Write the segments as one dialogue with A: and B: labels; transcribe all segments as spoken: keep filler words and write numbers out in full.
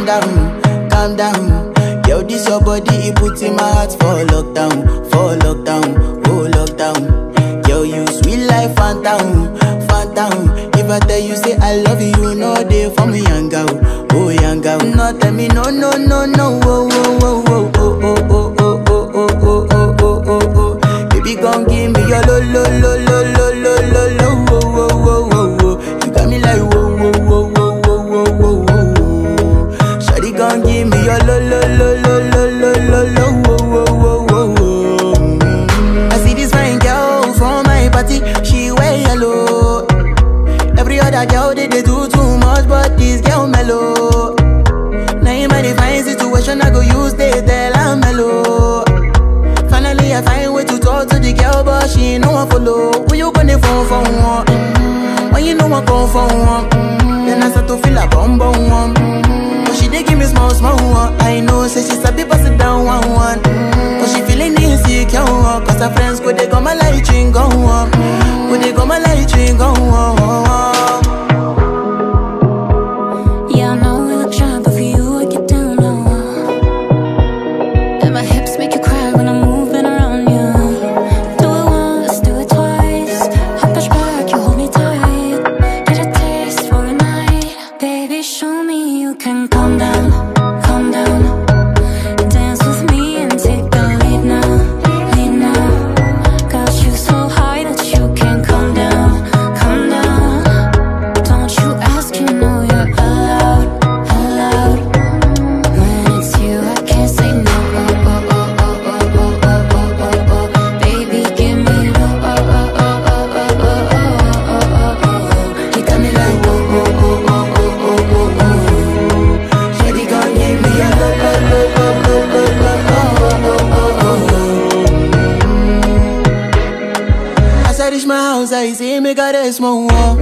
A: down, calm down. Yo, this your body, it puts in my heart for lockdown, for lockdown, oh lockdown. Yo, you sweet life, phantom, phantom. If I tell you say I love you, no day for me, young girl, oh young girl. No tell me no, no, no, no, oh, oh, oh, oh, oh, oh, oh, oh, oh, oh, oh, oh, oh, oh. Baby, gon' give me your lo, lo, lo, lo, lo, lo, lo, lo, oh, oh, oh, oh, oh. You got me like whoa, whoa, whoa, whoa, whoa, whoa, whoa, whoa. Shawty gon' give me your lo, lo, lo, lo, lo, lo, lo, lo, oh, oh, oh, oh, oh. I see this fine girl from my party, she wear yellow. Every other girl they, they do too much, but this girl mellow. Now in my divine situation, I go use they tell I'm mellow. Finally, I find way to talk to the girl, but she ain't no one follow. Who you gonna phone for one? Mm-hmm. When you know I come for one, mm-hmm. Then I start to feel a bum bum one. Mm-hmm. But she dey give me small small one. I know, say she's a bit pass it down one one. Mm-hmm. But she feeling insecure, cause her friends go they go my light ring go on. Go they go my light ring go on.
B: Yeah, I know we look shy, but for you I get down low. And my hips make you cry when I'm moving around you. Do it once, do it twice. I push back, you hold me tight. Get a taste for a night. Baby, show me you can calm down, calm down. Dance with me and take the lead now, lead now. Got you so high that you can't calm down, calm down. Don't you ask, you know you're allowed, allowed. When it's you, I can't say no. Oh, oh, oh, oh, oh, oh, oh, oh, oh, oh. Baby, give me no. Oh, oh, oh, oh, oh, oh, oh, oh, oh, oh. You got me like oh, oh, oh, oh, oh, oh, oh, oh. Shawty gon' give me a lo, lo, lo, lo, lo, lo, lo, oh, oh, oh, oh, oh.
A: As I reach my house, I see me got a small wall.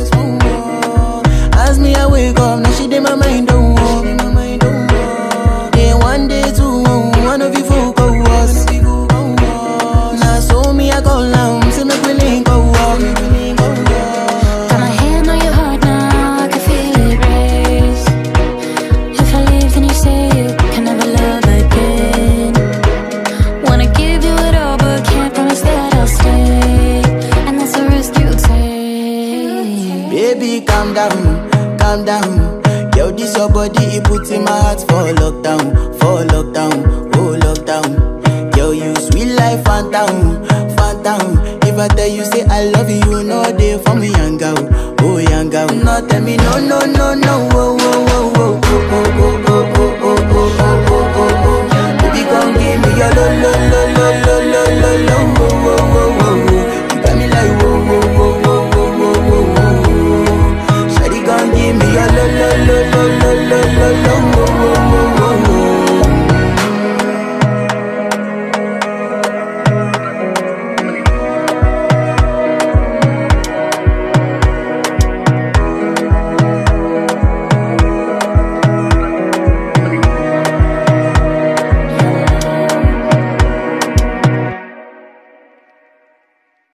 A: As me I wake up, now she did my mind don't walk. Then one day two, one of you folk go was. Now so me I go down, see me willing go walk.
B: Got my hand on your heart now, I can feel it race. If I leave, then you say you can never love again. Wanna give you it all, but can't promise that I'll stay. And that's a risk you take.
A: Baby, calm down, calm down. Yo, this your body, it puts in my heart for lockdown, for lockdown, oh lockdown. Yo, you sweet life, phantom, phantom. If I tell you say I love you, no day for me, young girl, oh young girl. No tell me no, no, no, no, oh,